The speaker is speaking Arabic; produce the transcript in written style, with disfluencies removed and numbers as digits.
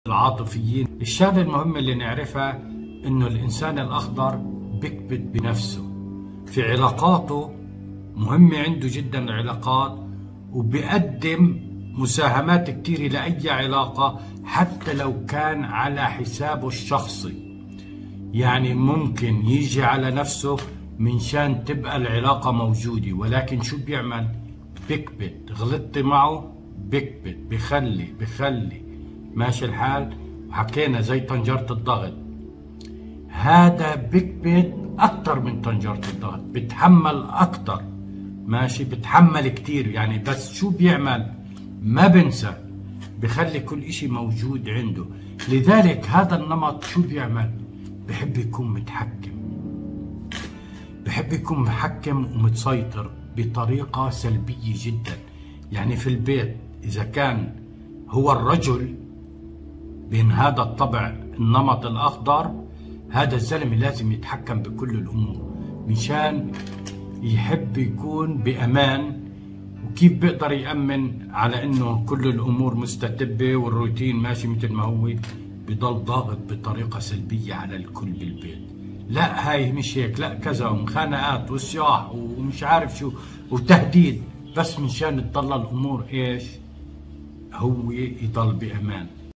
العاطفيين. الشغلة المهمة اللي نعرفها إنه الإنسان الأخضر بيكبت بنفسه في علاقاته، مهمة عنده جدا العلاقات، وبيقدم مساهمات كتير لأي علاقة حتى لو كان على حسابه الشخصي. يعني ممكن يجي على نفسه من شان تبقى العلاقة موجودة، ولكن شو بيعمل؟ بيكبت. غلطت معه بيكبت، بخلي ماشي الحال. حكينا زي طنجرة الضغط، هذا بيكبت أكتر من طنجرة الضغط، بتحمل أكتر، ماشي، بتحمل كتير يعني. بس شو بيعمل؟ ما بنسى، بخلي كل إشي موجود عنده. لذلك هذا النمط شو بيعمل؟ بحب يكون متحكم، بحب يكون محكم ومتسيطر بطريقة سلبية جدا. يعني في البيت إذا كان هو الرجل بين هذا الطبع النمط الأخضر، هذا الزلمة لازم يتحكم بكل الأمور مشان يحب يكون بأمان. وكيف بيقدر يأمن على إنه كل الأمور مستتبة والروتين ماشي مثل ما هو؟ بضل ضاغط بطريقة سلبية على الكل بالبيت. لا هاي مش هيك، لا كذا، ومخانقات وصياح ومش عارف شو وتهديد، بس مشان تضل الأمور إيش؟ هو يضل بأمان.